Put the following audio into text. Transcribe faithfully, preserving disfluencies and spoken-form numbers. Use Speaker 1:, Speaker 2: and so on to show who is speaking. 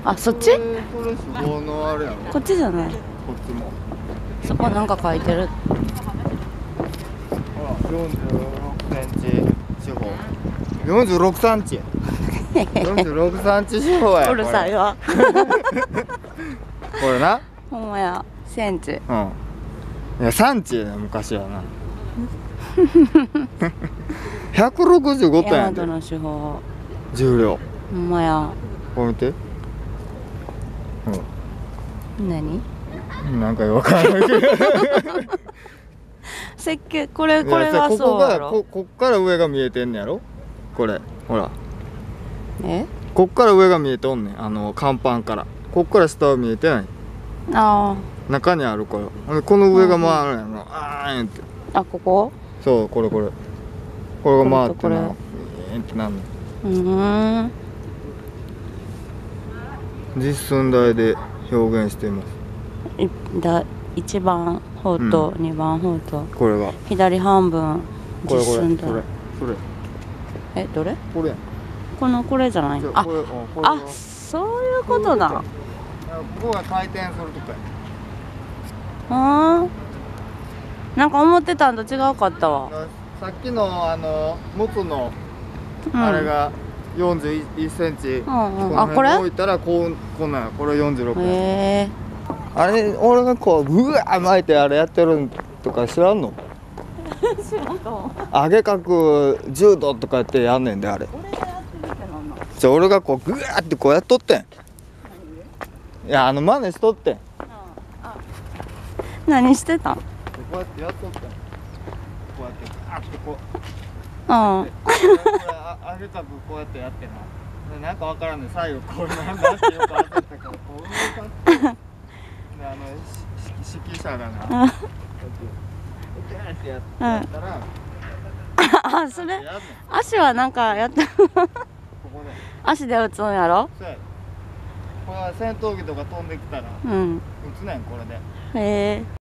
Speaker 1: あ、そっち？
Speaker 2: これこれ脂肪のあれやろ。
Speaker 1: こっちじゃない。
Speaker 2: こっちも。
Speaker 1: そこなんか書いてる。
Speaker 2: ほら、よんじゅうろくセンチ四方。よんじゅうろくセンチ。よんじゅうろくセンチ四方や。
Speaker 1: うるさいわ。
Speaker 2: これな。
Speaker 1: ほんまや。センチ。
Speaker 2: うん。いや、サンチやな、昔はな。ひゃくろくじゅうごてんやで。
Speaker 1: 大和の手法。
Speaker 2: 重量。
Speaker 1: ほんまや。
Speaker 2: これ見て。
Speaker 1: うん。何？
Speaker 2: なんかわからないけど。
Speaker 1: 設計、これこれがそうやろ。
Speaker 2: こここっから上が見えてんねやろ。これほら。
Speaker 1: え？
Speaker 2: こっから上が見えとんねん。あの甲板から。こっから下は見えてない。
Speaker 1: あ
Speaker 2: 中にあるこれ。この上が回るんやろ。あーんって。
Speaker 1: あ。あ、ここ？
Speaker 2: そう、これこれ。これが回って
Speaker 1: これと
Speaker 2: な。えーんってなんの。
Speaker 1: うーん。
Speaker 2: 実寸大で表現しています。
Speaker 1: いだいちばん砲とにばん砲と、
Speaker 2: これが。
Speaker 1: 左半分
Speaker 2: これこれ。
Speaker 1: 実寸大。
Speaker 2: それ。それ。
Speaker 1: え、どれ？
Speaker 2: これやん。
Speaker 1: このこれじゃない？あ
Speaker 2: これ、うん、これ
Speaker 1: あ、そういうことだ。
Speaker 2: ここが回転するとこや。
Speaker 1: あー、なんか思ってたんと違うかったわ。
Speaker 2: さっきのあのモツの
Speaker 1: うん、
Speaker 2: あれがよんじゅういちセンチ、
Speaker 1: うんうん、
Speaker 2: この
Speaker 1: あ、これ？
Speaker 2: 辺に置いたらこうこんなんや。これよんじゅうろくや。
Speaker 1: へえ。
Speaker 2: あれ俺がこううわー巻いてあれやってるんとか知らんの？
Speaker 1: 知らんかも。
Speaker 2: 上げ角じゅうどとかやってやんねんであれ。
Speaker 1: 俺がやってるってなんなん？
Speaker 2: じゃあ俺がこうグワーってこうやっとってん。いや、あの真似しとってん。こ
Speaker 1: あ、何してたん？
Speaker 2: うやってやっとってん。こうやってガーってこう。
Speaker 1: うん。
Speaker 2: これあ上げ角こうやってやってな。でなんかわからんねん。最後こうなんだってよく焦ったからこう動かして。であのし指揮者がな。こうやってガーってやったら。
Speaker 1: あ、それ足はなんかやった
Speaker 2: ここで。
Speaker 1: 足で打つんやろ？
Speaker 2: そうや。これは戦闘機とか飛んできたら
Speaker 1: うん。
Speaker 2: 撃つねんこれで。
Speaker 1: へえ。